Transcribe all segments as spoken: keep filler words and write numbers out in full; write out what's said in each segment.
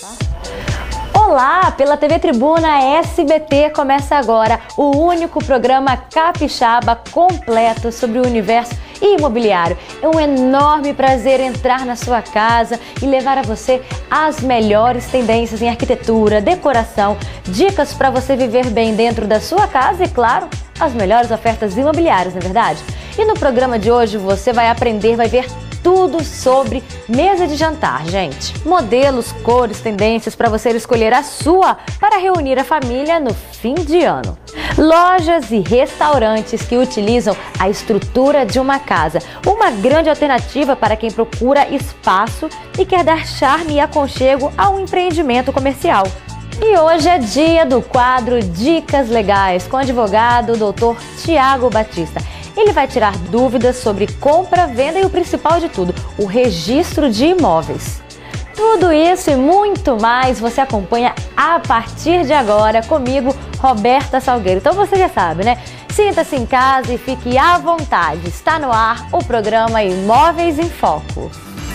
Olá, pela T V Tribuna S B T começa agora o único programa capixaba completo sobre o universo imobiliário. É um enorme prazer entrar na sua casa e levar a você as melhores tendências em arquitetura, decoração, dicas para você viver bem dentro da sua casa e, claro, as melhores ofertas imobiliárias, não é verdade? E no programa de hoje você vai aprender, vai ver tudo sobre mesa de jantar, gente. Modelos, cores, tendências para você escolher a sua para reunir a família no fim de ano. Lojas e restaurantes que utilizam a estrutura de uma casa. Uma grande alternativa para quem procura espaço e quer dar charme e aconchego a um empreendimento comercial. E hoje é dia do quadro Dicas Legais com o advogado doutor Tiago Batista. Ele vai tirar dúvidas sobre compra, venda e o principal de tudo, o registro de imóveis. Tudo isso e muito mais você acompanha a partir de agora comigo, Roberta Salgueiro. Então você já sabe, né? Sinta-se em casa e fique à vontade. Está no ar o programa Imóveis em Foco.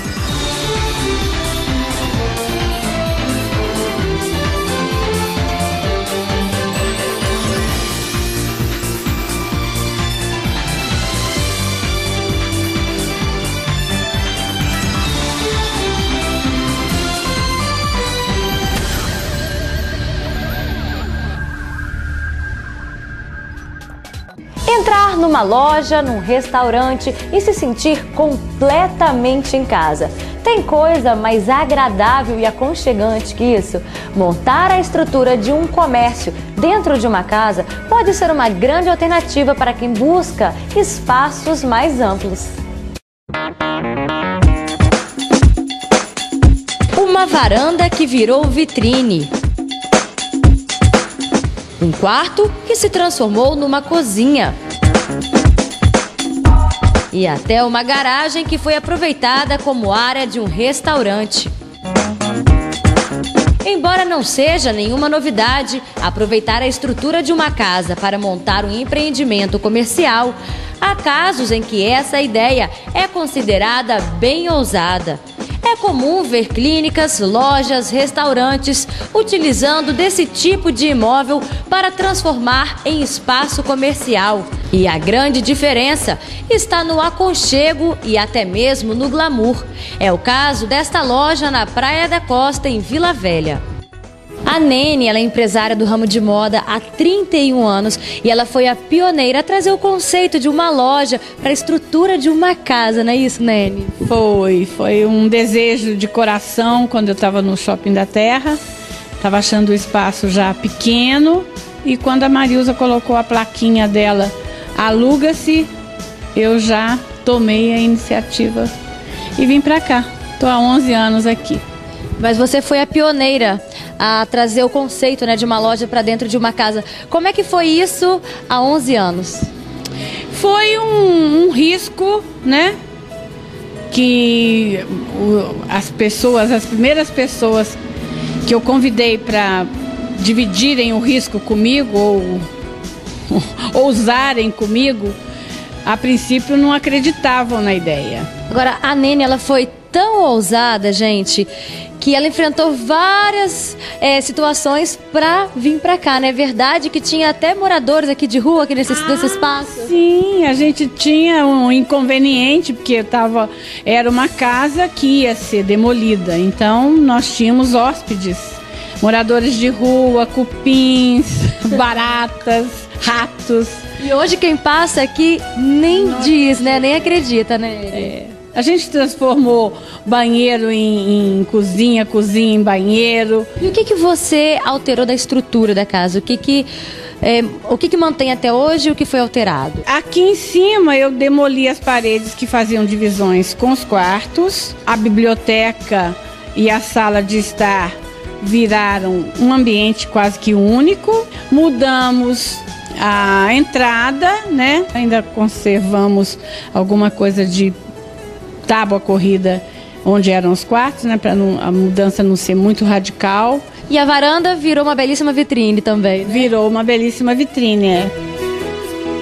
Entrar numa loja, num restaurante e se sentir completamente em casa. Tem coisa mais agradável e aconchegante que isso? Montar a estrutura de um comércio dentro de uma casa pode ser uma grande alternativa para quem busca espaços mais amplos. Uma varanda que virou vitrine. Um quarto que se transformou numa cozinha. E até uma garagem que foi aproveitada como área de um restaurante. Embora não seja nenhuma novidade aproveitar a estrutura de uma casa para montar um empreendimento comercial, há casos em que essa ideia é considerada bem ousada. É comum ver clínicas, lojas, restaurantes utilizando desse tipo de imóvel para transformar em espaço comercial. E a grande diferença está no aconchego e até mesmo no glamour. É o caso desta loja na Praia da Costa, em Vila Velha. A Nene, ela é empresária do ramo de moda há trinta e um anos e ela foi a pioneira a trazer o conceito de uma loja para a estrutura de uma casa, não é isso, Nene? Foi, foi um desejo de coração quando eu estava no Shopping da Terra, estava achando o espaço já pequeno e quando a Marilza colocou a plaquinha dela, aluga-se, eu já tomei a iniciativa e vim para cá, estou há onze anos aqui. Mas você foi a pioneira a trazer o conceito, né, de uma loja para dentro de uma casa. Como é que foi isso há onze anos? Foi um, um risco, né? Que o, as pessoas, as primeiras pessoas que eu convidei para dividirem o risco comigo ou ousarem comigo, a princípio não acreditavam na ideia. Agora, a Nene, ela foi tão ousada, gente, que ela enfrentou várias é, situações para vir para cá, não é verdade? Que tinha até moradores aqui de rua, aqui nesse, ah, nesse espaço? Sim, a gente tinha um inconveniente, porque tava, era uma casa que ia ser demolida, então nós tínhamos hóspedes, moradores de rua, cupins, baratas, ratos. E hoje quem passa aqui nem Nossa. diz, né? Nem acredita, né? É. A gente transformou banheiro em, em cozinha, cozinha em banheiro. E o que que você alterou da estrutura da casa? O que que, é, o que que mantém até hoje e o que foi alterado? Aqui em cima eu demoli as paredes que faziam divisões com os quartos. A biblioteca e a sala de estar viraram um ambiente quase que único. Mudamos a entrada, né? Ainda conservamos alguma coisa de tábua corrida onde eram os quartos, né, para a mudança não ser muito radical. E a varanda virou uma belíssima vitrine também, né? Virou uma belíssima vitrine, é.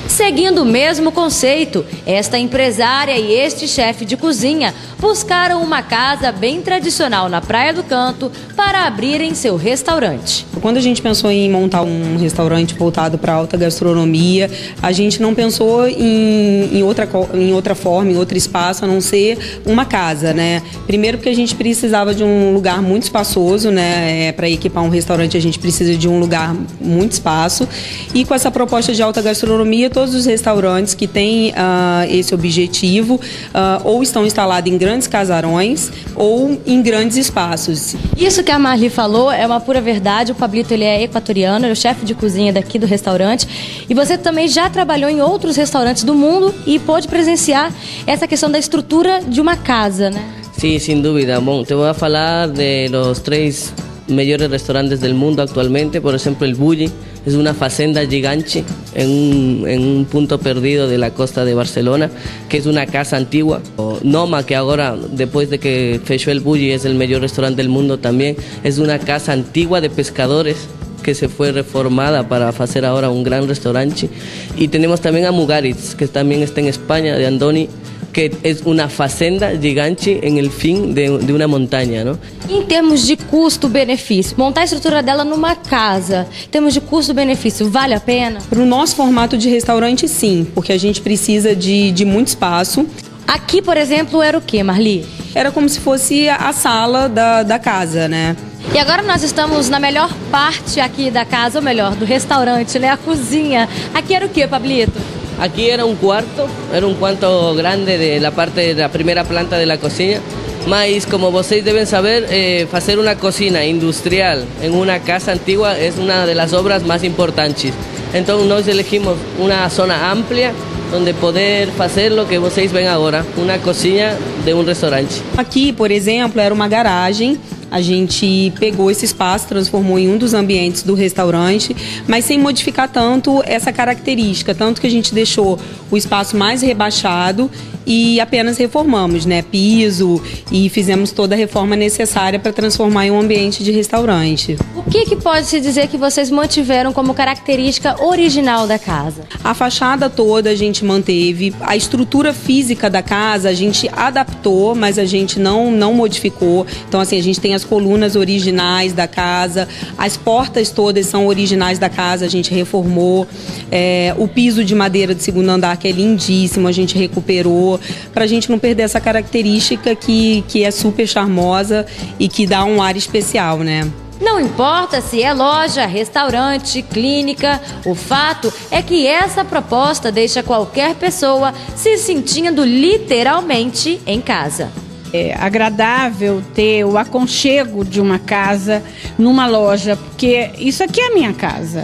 Seguindo o mesmo conceito, esta empresária e este chefe de cozinha buscaram uma casa bem tradicional na Praia do Canto para abrirem seu restaurante. Quando a gente pensou em montar um restaurante voltado para alta gastronomia, a gente não pensou em, em, outra, em outra forma, em outro espaço, a não ser uma casa, né? Primeiro porque a gente precisava de um lugar muito espaçoso, né? É, para equipar um restaurante a gente precisa de um lugar muito espaço. E com essa proposta de alta gastronomia, todos os restaurantes que têm uh, esse objetivo uh, ou estão instalados em grandes casarões ou em grandes espaços. Isso que a Marli falou é uma pura verdade. O Pablito, ele é equatoriano, ele é o chefe de cozinha daqui do restaurante. E você também já trabalhou em outros restaurantes do mundo e pôde presenciar essa questão da estrutura de uma casa, né? Sí, sin duda. Bom, te voy a falar de los tres mejores restaurantes del mundo actualmente. Por ejemplo, el Bulli es una fazenda gigante en un, en un punto perdido de la costa de Barcelona, que es una casa antigua. O Noma, que ahora, después de que fechó el Bulli, es el mejor restaurante del mundo también, es una casa antigua de pescadores que se fue reformada para hacer ahora un gran restaurante. Y tenemos también a Mugaritz, que también está en España, de Andoni, que es una fazenda gigante en el fin de, de una montaña, ¿no? Em termos de custo-benefício, montar a estrutura dela numa casa, em termos de custo-benefício, vale a pena? Para o nosso formato de restaurante, sim, porque a gente precisa de, de muito espaço. Aqui, por exemplo, era o que, Marli? Era como se fosse a sala da, da casa, né? E agora nós estamos na melhor parte aqui da casa, ou melhor, do restaurante, né? A cozinha. Aqui era o que, Pablito? Aquí era un cuarto, era un cuarto grande de la parte de la primera planta de la cocina, mas como vocês deben saber, eh, hacer una cocina industrial en una casa antigua es una de las obras más importantes. Entonces nos elegimos una zona amplia donde poder hacer lo que vocês ven agora, una cocina de un restaurante. Aqui, por exemplo, era uma garagem. A gente pegou esse espaço, transformou em um dos ambientes do restaurante, mas sem modificar tanto essa característica, tanto que a gente deixou o espaço mais rebaixado e apenas reformamos, né, piso, e fizemos toda a reforma necessária para transformar em um ambiente de restaurante. O que que pode se dizer que vocês mantiveram como característica original da casa? A fachada toda a gente manteve, a estrutura física da casa a gente adaptou, mas a gente não, não modificou. Então assim, a gente tem as colunas originais da casa, as portas todas são originais da casa, a gente reformou. É, o piso de madeira do segundo andar, que é lindíssimo, a gente recuperou, para a gente não perder essa característica que, que é super charmosa e que dá um ar especial, né? Não importa se é loja, restaurante, clínica, o fato é que essa proposta deixa qualquer pessoa se sentindo literalmente em casa. É agradável ter o aconchego de uma casa numa loja, porque isso aqui é a minha casa.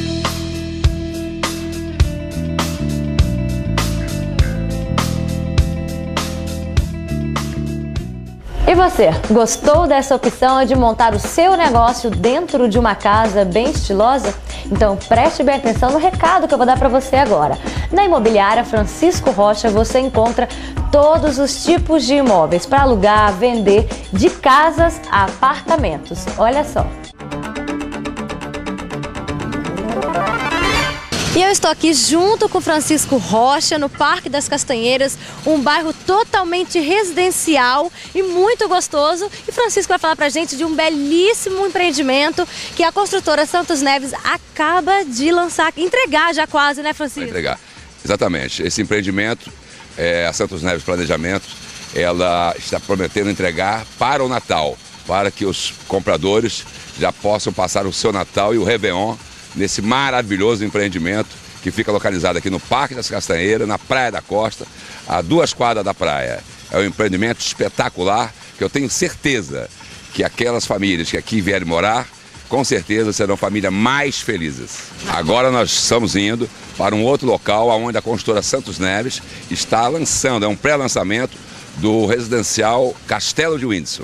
E você, gostou dessa opção de montar o seu negócio dentro de uma casa bem estilosa? Então preste bem atenção no recado que eu vou dar para você agora. Na Imobiliária Francisco Rocha você encontra todos os tipos de imóveis para alugar, vender, de casas a apartamentos. Olha só. E eu estou aqui junto com Francisco Rocha, no Parque das Castanheiras, um bairro totalmente residencial e muito gostoso. E Francisco vai falar pra gente de um belíssimo empreendimento que a construtora Santos Neves acaba de lançar, entregar já quase, né, Francisco? Vai entregar, exatamente. Esse empreendimento, é, a Santos Neves Planejamentos, ela está prometendo entregar para o Natal, para que os compradores já possam passar o seu Natal e o Réveillon nesse maravilhoso empreendimento que fica localizado aqui no Parque das Castanheiras, na Praia da Costa, a duas quadras da praia. É um empreendimento espetacular que eu tenho certeza que aquelas famílias que aqui vierem morar, com certeza serão famílias mais felizes. Agora nós estamos indo para um outro local onde a construtora Santos Neves está lançando, é um pré-lançamento do residencial Castelo de Windsor.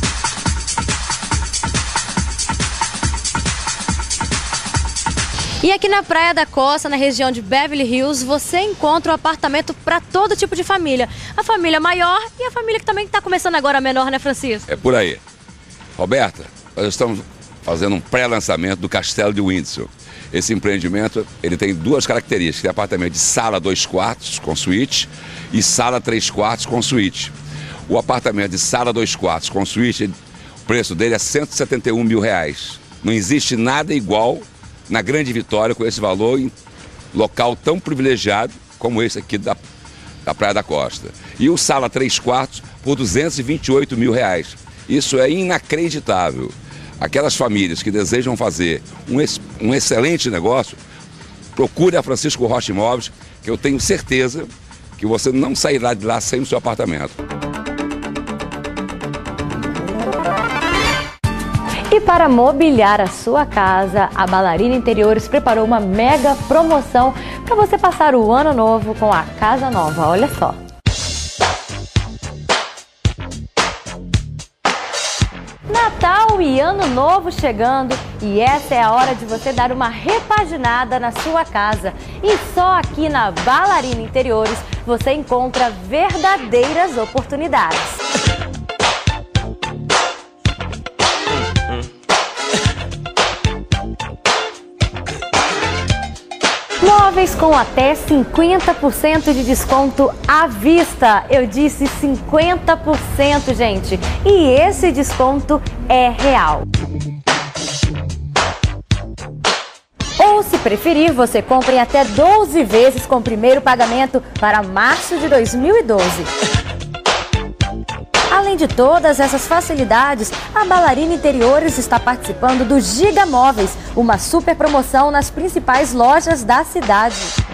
E aqui na Praia da Costa, na região de Beverly Hills, você encontra um apartamento para todo tipo de família. A família maior e a família que também está começando agora menor, né, Francisco? É por aí. Roberta, nós estamos fazendo um pré-lançamento do Castelo de Windsor. Esse empreendimento ele tem duas características, tem apartamento de sala dois quartos com suíte e sala três quartos com suíte. O apartamento de sala dois quartos com suíte, o preço dele é cento e setenta e um mil reais. Não existe nada igual na Grande Vitória com esse valor em local tão privilegiado como esse aqui da, da Praia da Costa. E o sala três quartos por duzentos e vinte e oito mil reais. Isso é inacreditável. Aquelas famílias que desejam fazer um, um excelente negócio, procure a Francisco Rocha Imóveis, que eu tenho certeza que você não sairá de lá sem o seu apartamento. E para mobiliar a sua casa, a Ballarina Interiores preparou uma mega promoção para você passar o ano novo com a casa nova. Olha só. Natal e Ano Novo chegando e essa é a hora de você dar uma repaginada na sua casa. E só aqui na Ballarina Interiores você encontra verdadeiras oportunidades. Móveis com até cinquenta por cento de desconto à vista. Eu disse cinquenta por cento, gente. E esse desconto é real. Ou, se preferir, você compra em até doze vezes com primeiro pagamento para março de dois mil e doze. Além de todas essas facilidades, a Ballarina Interiores está participando do Giga Móveis, uma super promoção nas principais lojas da cidade.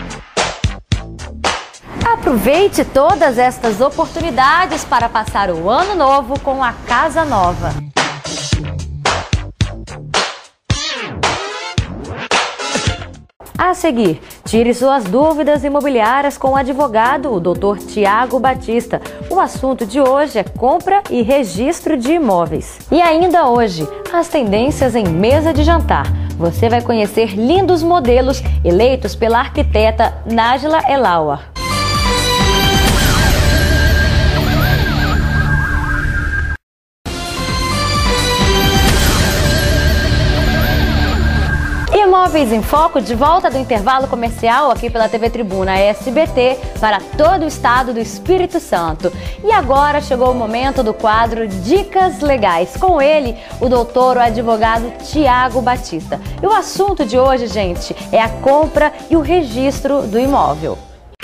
Aproveite todas estas oportunidades para passar o ano novo com a casa nova. A seguir, tire suas dúvidas imobiliárias com o advogado, o doutor Tiago Batista. O assunto de hoje é compra e registro de imóveis. E ainda hoje, as tendências em mesa de jantar. Você vai conhecer lindos modelos eleitos pela arquiteta Nájila Elawa. Imóveis em Foco, de volta do intervalo comercial aqui pela T V Tribuna S B T para todo o estado do Espírito Santo. E agora chegou o momento do quadro Dicas Legais. Com ele, o doutor, o advogado Tiago Batista. E o assunto de hoje, gente, é a compra e o registro do imóvel.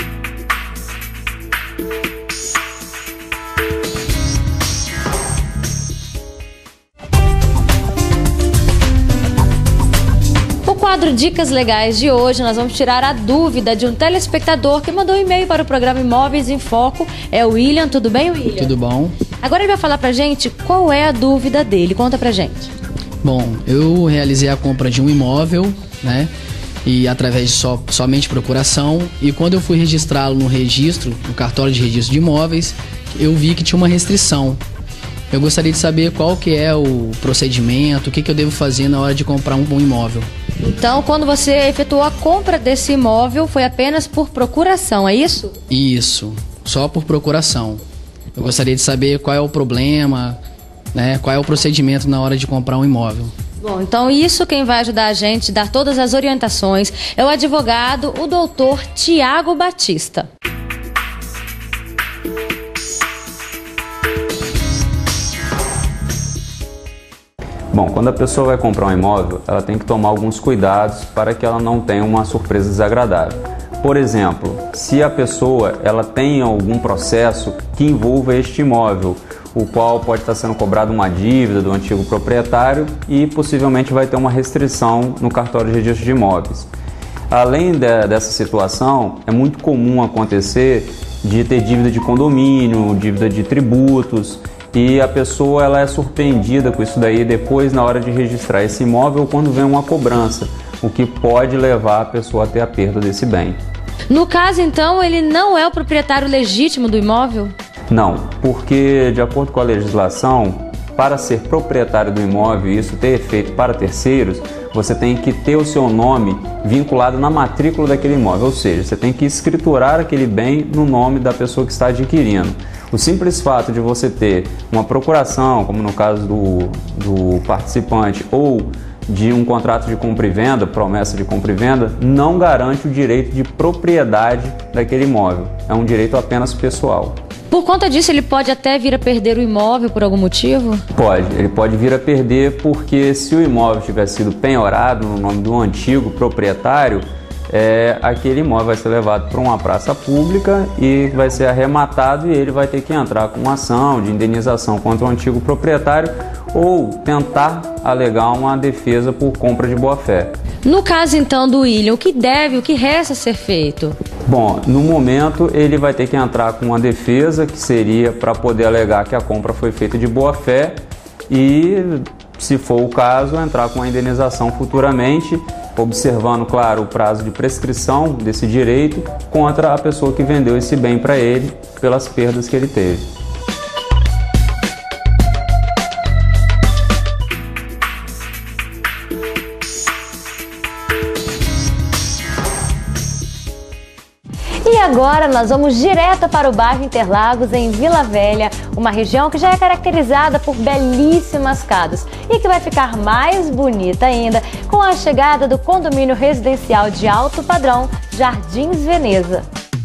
No quadro Dicas Legais de hoje, nós vamos tirar a dúvida de um telespectador que mandou um e-mail para o programa Imóveis em Foco. É o William. Tudo bem, William? Tudo bom. Agora ele vai falar pra gente qual é a dúvida dele. Conta pra gente. Bom, eu realizei a compra de um imóvel, né? E através de so, somente procuração. E quando eu fui registrá-lo no registro, no cartório de registro de imóveis, eu vi que tinha uma restrição. Eu gostaria de saber qual que é o procedimento, o que, que eu devo fazer na hora de comprar um bom imóvel. Então, quando você efetuou a compra desse imóvel, foi apenas por procuração, é isso? Isso, só por procuração. Eu gostaria de saber qual é o problema, né, qual é o procedimento na hora de comprar um imóvel. Bom, então isso quem vai ajudar a gente, dar todas as orientações, é o advogado, o doutor Tiago Batista. Bom, quando a pessoa vai comprar um imóvel, ela tem que tomar alguns cuidados para que ela não tenha uma surpresa desagradável. Por exemplo, se a pessoa ela tem algum processo que envolva este imóvel, o qual pode estar sendo cobrado uma dívida do antigo proprietário e possivelmente vai ter uma restrição no cartório de registro de imóveis. Além de, dessa situação, é muito comum acontecer de ter dívida de condomínio, dívida de tributos, e a pessoa ela é surpreendida com isso daí depois na hora de registrar esse imóvel quando vem uma cobrança, o que pode levar a pessoa a ter a perda desse bem. No caso, então, ele não é o proprietário legítimo do imóvel? Não, porque de acordo com a legislação, para ser proprietário do imóvel e isso ter efeito para terceiros, você tem que ter o seu nome vinculado na matrícula daquele imóvel, ou seja, você tem que escriturar aquele bem no nome da pessoa que está adquirindo. O simples fato de você ter uma procuração, como no caso do, do participante, ou de um contrato de compra e venda, promessa de compra e venda, não garante o direito de propriedade daquele imóvel. É um direito apenas pessoal. Por conta disso, ele pode até vir a perder o imóvel por algum motivo? Pode. Ele pode vir a perder porque se o imóvel tiver sido penhorado no nome do antigo proprietário, é, aquele imóvel vai ser levado para uma praça pública e vai ser arrematado e ele vai ter que entrar com uma ação de indenização contra o antigo proprietário ou tentar alegar uma defesa por compra de boa-fé. No caso, então, do William, o que deve, o que resta ser feito? Bom, no momento ele vai ter que entrar com uma defesa, que seria para poder alegar que a compra foi feita de boa-fé e, se for o caso, entrar com a indenização futuramente, observando, claro, o prazo de prescrição desse direito contra a pessoa que vendeu esse bem para ele pelas perdas que ele teve. E agora nós vamos direto para o bairro Interlagos, em Vila Velha, uma região que já é caracterizada por belíssimas casas e que vai ficar mais bonita ainda com a chegada do condomínio residencial de alto padrão Jardins Veneza.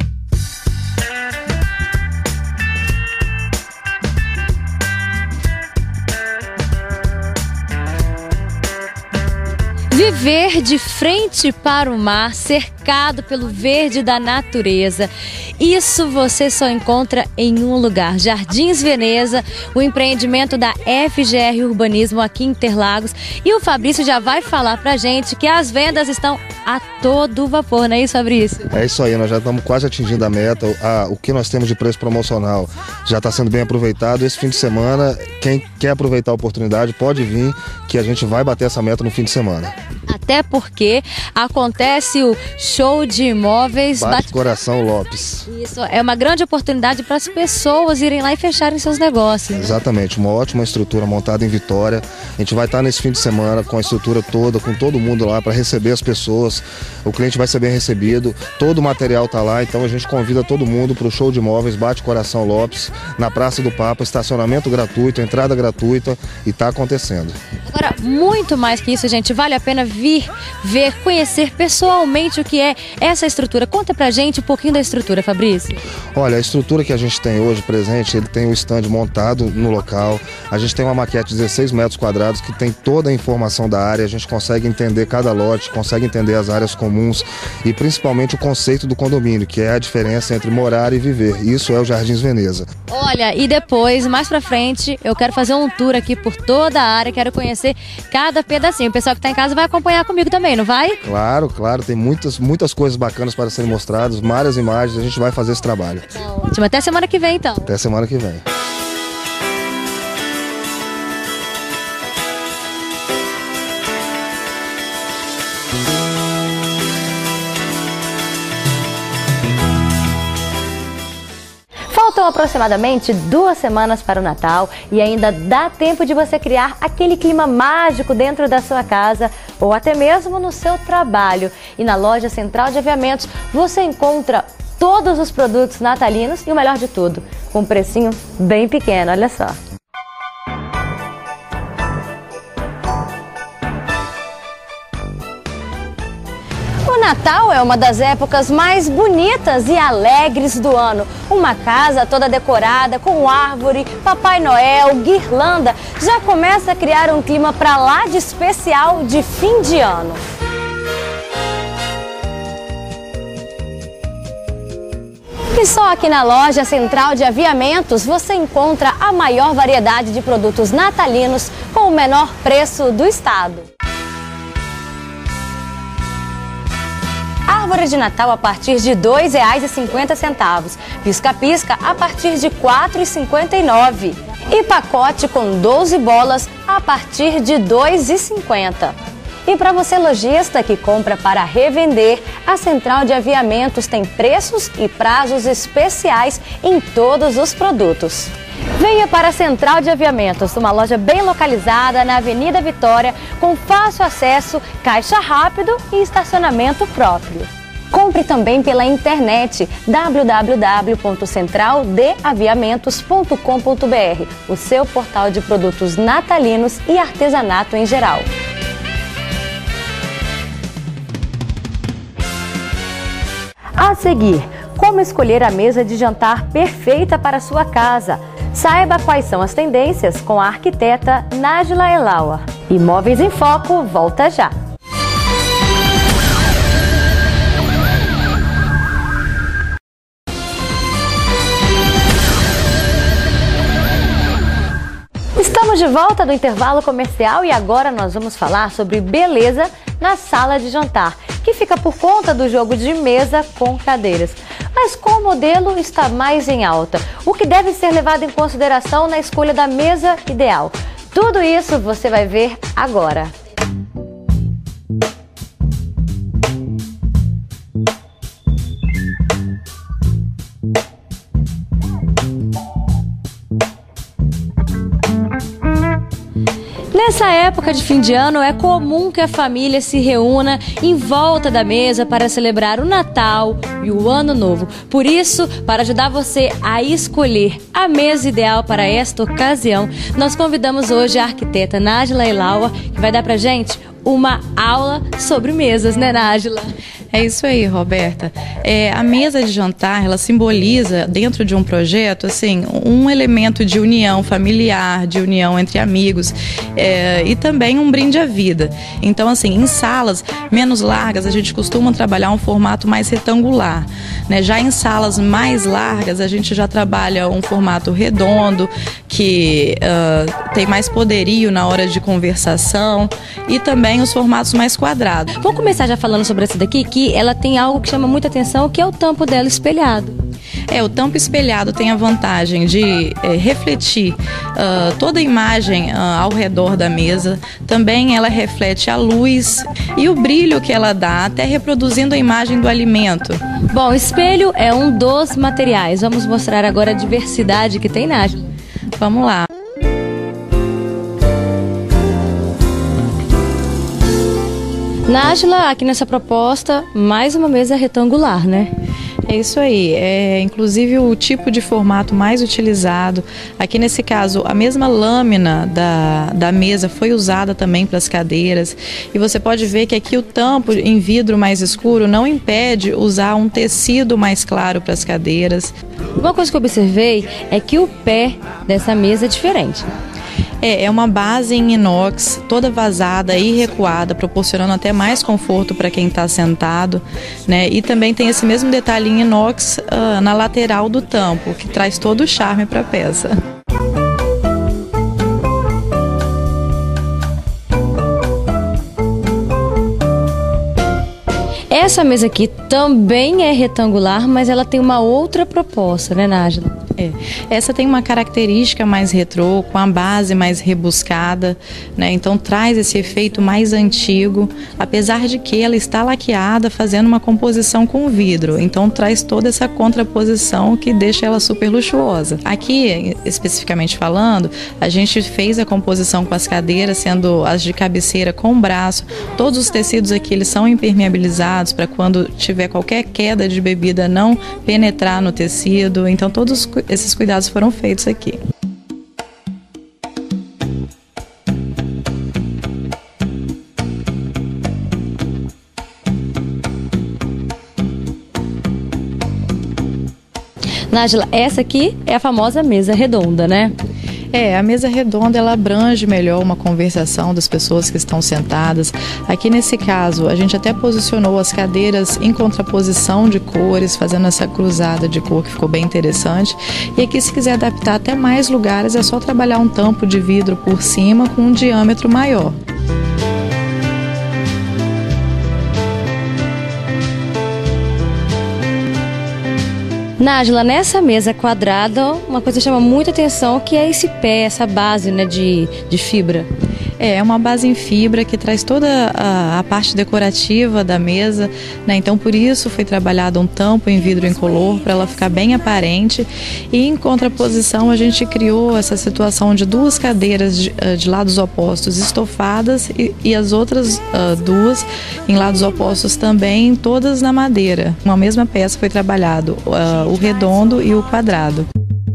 Viver de frente para o mar, cercado pelo verde da natureza. Isso você só encontra em um lugar, Jardins Veneza, o empreendimento da F G R Urbanismo aqui em Interlagos. E o Fabrício já vai falar pra gente que as vendas estão a todo vapor, não é isso, Fabrício? É isso aí, nós já estamos quase atingindo a meta. A, o que nós temos de preço promocional já está sendo bem aproveitado. Esse fim de semana, quem quer aproveitar a oportunidade pode vir, que a gente vai bater essa meta no fim de semana. Até porque acontece o show de imóveis Bate, Bate Coração Lopes. Isso, é uma grande oportunidade para as pessoas irem lá e fecharem seus negócios. Exatamente, uma ótima estrutura montada em Vitória. A gente vai estar nesse fim de semana com a estrutura toda, com todo mundo lá para receber as pessoas. O cliente vai ser bem recebido, todo o material está lá, então a gente convida todo mundo para o show de imóveis Bate Coração Lopes, na Praça do Papa, estacionamento gratuito, entrada gratuita, e está acontecendo. Agora, muito mais que isso, gente, vale a pena vir, ver, conhecer pessoalmente o que é essa estrutura. Conta pra gente um pouquinho da estrutura, Fabrício. Olha, a estrutura que a gente tem hoje presente, ele tem o stand montado no local, a gente tem uma maquete de dezesseis metros quadrados que tem toda a informação da área, a gente consegue entender cada lote, consegue entender as áreas comuns e principalmente o conceito do condomínio, que é a diferença entre morar e viver. Isso é o Jardins Veneza. Olha, e depois, mais pra frente, eu quero fazer um tour aqui por toda a área, quero conhecer cada pedacinho. O pessoal que tá em casa vai acompanhar comigo também, não vai? Claro, claro, tem muitas, muitas coisas bacanas para serem mostradas, várias imagens, a gente vai fazer esse trabalho. Tá ótimo, até semana que vem então. Até semana que vem. Faltam aproximadamente duas semanas para o Natal e ainda dá tempo de você criar aquele clima mágico dentro da sua casa ou até mesmo no seu trabalho. E na loja Central de Aviamentos você encontra todos os produtos natalinos e o melhor de tudo, com um precinho bem pequeno, olha só. O Natal é uma das épocas mais bonitas e alegres do ano. Uma casa toda decorada com árvore, Papai Noel, guirlanda, já começa a criar um clima pra lá de especial de fim de ano. E só aqui na loja Central de Aviamentos você encontra a maior variedade de produtos natalinos com o menor preço do estado. Árvore de Natal a partir de dois reais e cinquenta centavos, pisca-pisca a partir de quatro reais e cinquenta e nove centavos e pacote com doze bolas a partir de dois reais e cinquenta centavos. E para você lojista que compra para revender, a Central de Aviamentos tem preços e prazos especiais em todos os produtos. Venha para a Central de Aviamentos, uma loja bem localizada na Avenida Vitória, com fácil acesso, caixa rápido e estacionamento próprio. Compre também pela internet w w w ponto central de aviamentos ponto com ponto b r, o seu portal de produtos natalinos e artesanato em geral. A seguir, como escolher a mesa de jantar perfeita para a sua casa. Saiba quais são as tendências com a arquiteta Nájila Elawa. Imóveis em Foco volta já. Estamos de volta do intervalo comercial e agora nós vamos falar sobre beleza na sala de jantar, que fica por conta do jogo de mesa com cadeiras. Mas qual modelo está mais em alta? O que deve ser levado em consideração na escolha da mesa ideal? Tudo isso você vai ver agora. Nessa época de fim de ano, é comum que a família se reúna em volta da mesa para celebrar o Natal e o Ano Novo. Por isso, para ajudar você a escolher a mesa ideal para esta ocasião, nós convidamos hoje a arquiteta Nájila Elawa, que vai dar pra gente uma aula sobre mesas, né, Nájila? É isso aí, Roberta. É, a mesa de jantar, ela simboliza, dentro de um projeto, assim, um elemento de união familiar, de união entre amigos, é, e também um brinde à vida. Então, assim, em salas menos largas, a gente costuma trabalhar um formato mais retangular, né? Já em salas mais largas, a gente já trabalha um formato redondo, que uh, tem mais poderio na hora de conversação, e também os formatos mais quadrados. Vamos começar já falando sobre essa daqui, que ela tem algo que chama muita atenção, que é o tampo dela espelhado. É, o tampo espelhado tem a vantagem de é, refletir uh, toda a imagem uh, ao redor da mesa. Também ela reflete a luz e o brilho que ela dá, até reproduzindo a imagem do alimento. Bom, espelho é um dos materiais. Vamos mostrar agora a diversidade que tem, Nájila. Vamos lá. Nájila, aqui nessa proposta, mais uma mesa retangular, né? É isso aí, é inclusive o tipo de formato mais utilizado. Aqui nesse caso, a mesma lâmina da, da mesa foi usada também para as cadeiras. E você pode ver que aqui o tampo em vidro mais escuro não impede usar um tecido mais claro para as cadeiras. Uma coisa que eu observei é que o pé dessa mesa é diferente. É, é uma base em inox, toda vazada e recuada, proporcionando até mais conforto para quem está sentado, né? E também tem esse mesmo detalhe em inox uh, na lateral do tampo, que traz todo o charme para a peça. Essa mesa aqui também é retangular, mas ela tem uma outra proposta, né, Nájila? É. Essa tem uma característica mais retrô, com a base mais rebuscada, né? Então traz esse efeito mais antigo, apesar de que ela está laqueada, fazendo uma composição com vidro. Então traz toda essa contraposição que deixa ela super luxuosa. Aqui, especificamente falando, a gente fez a composição com as cadeiras, sendo as de cabeceira com braço. Todos os tecidos aqui eles são impermeabilizados para quando tiver qualquer queda de bebida não penetrar no tecido. Então todos esses cuidados foram feitos aqui. Nájila, essa aqui é a famosa mesa redonda, né? É, a mesa redonda ela abrange melhor uma conversação das pessoas que estão sentadas. Aqui nesse caso, a gente até posicionou as cadeiras em contraposição de cores, fazendo essa cruzada de cor que ficou bem interessante. E aqui, se quiser adaptar até mais lugares, é só trabalhar um tampo de vidro por cima com um diâmetro maior. Nájila, nessa mesa quadrada, uma coisa que chama muita atenção, que é esse pé, essa base, né, de, de fibra. É, é uma base em fibra que traz toda a, a parte decorativa da mesa, né? Então por isso foi trabalhado um tampo em vidro incolor para ela ficar bem aparente, e em contraposição a gente criou essa situação de duas cadeiras de, de lados opostos estofadas e, e as outras uh, duas em lados opostos também, todas na madeira. Uma mesma peça foi trabalhado uh, o redondo e o quadrado.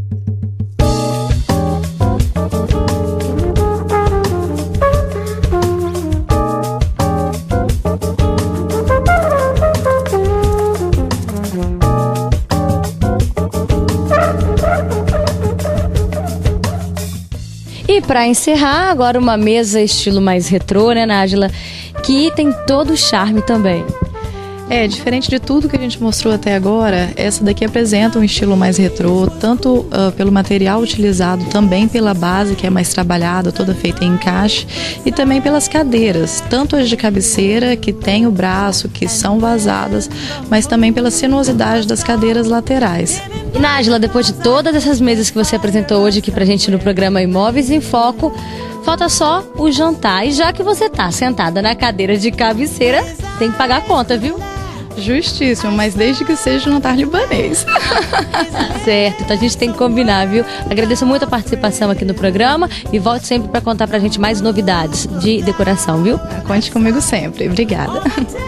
E para encerrar, agora uma mesa estilo mais retrô, né, Nájila? Que tem todo o charme também. É, diferente de tudo que a gente mostrou até agora, essa daqui apresenta um estilo mais retrô, tanto uh, pelo material utilizado, também pela base, que é mais trabalhada, toda feita em encaixe, e também pelas cadeiras, tanto as de cabeceira, que tem o braço, que são vazadas, mas também pela sinuosidade das cadeiras laterais. E Nájila, depois de todas essas mesas que você apresentou hoje aqui pra gente no programa Imóveis em Foco, falta só o jantar. E já que você tá sentada na cadeira de cabeceira, tem que pagar a conta, viu? Justíssimo, mas desde que seja um jantar libanês. Certo, então a gente tem que combinar, viu? Agradeço muito a participação aqui no programa e volte sempre para contar pra gente mais novidades de decoração, viu? Conte comigo sempre. Obrigada.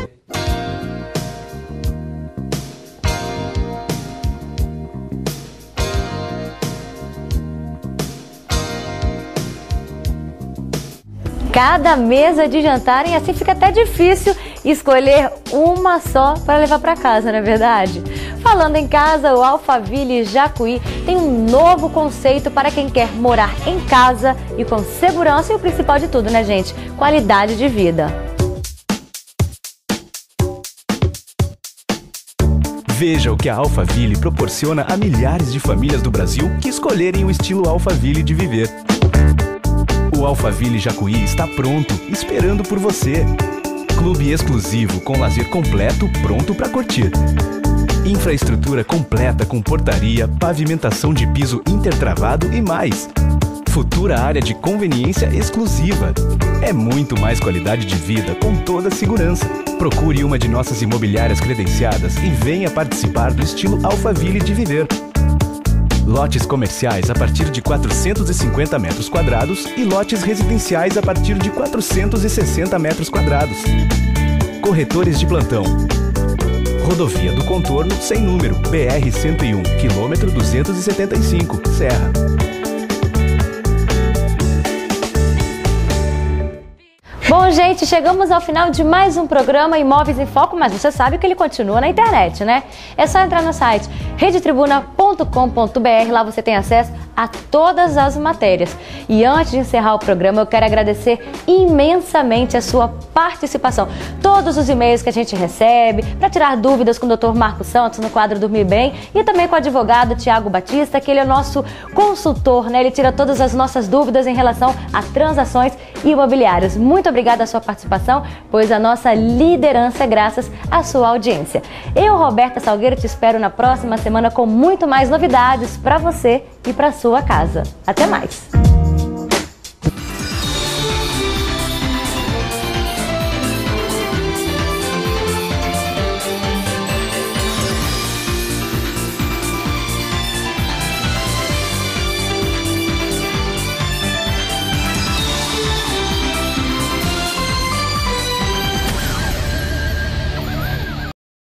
Cada mesa de jantar, e assim fica até difícil escolher uma só para levar para casa, não é verdade? Falando em casa, o Alphaville Jacuí tem um novo conceito para quem quer morar em casa e com segurança, e o principal de tudo, né, gente? Qualidade de vida. Veja o que a Alphaville proporciona a milhares de famílias do Brasil que escolherem o estilo Alphaville de viver. O Alphaville Jacuí está pronto, esperando por você. Clube exclusivo com lazer completo, pronto para curtir. Infraestrutura completa com portaria, pavimentação de piso intertravado e mais. Futura área de conveniência exclusiva. É muito mais qualidade de vida com toda a segurança. Procure uma de nossas imobiliárias credenciadas e venha participar do estilo Alphaville de viver. Lotes comerciais a partir de quatrocentos e cinquenta metros quadrados e lotes residenciais a partir de quatrocentos e sessenta metros quadrados. Corretores de plantão. Rodovia do Contorno sem número, B R cento e um, quilômetro duzentos e setenta e cinco, Serra. Bom, gente, chegamos ao final de mais um programa Imóveis em Foco, mas você sabe que ele continua na internet, né? É só entrar no site rede tribuna ponto com ponto br, lá você tem acesso a todas as matérias. E antes de encerrar o programa, eu quero agradecer imensamente a sua participação. Todos os e-mails que a gente recebe, para tirar dúvidas com o doutor Marcos Santos no quadro Dormir Bem, e também com o advogado Tiago Batista, que ele é o nosso consultor, né? Ele tira todas as nossas dúvidas em relação a transações imobiliárias. Muito obrigada a sua participação, pois a nossa liderança é graças à sua audiência. Eu, Roberta Salgueiro, te espero na próxima semana com muito mais novidades para você e para sua casa. Até mais!